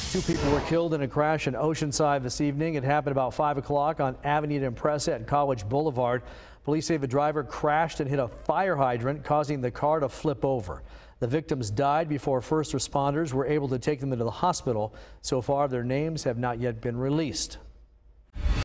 Two people were killed in a crash in Oceanside this evening. It happened about 5 o'clock on Avenida Impresa and College Boulevard. Police say the driver crashed and hit a fire hydrant, causing the car to flip over. The victims died before first responders were able to take them into the hospital. So far, their names have not yet been released.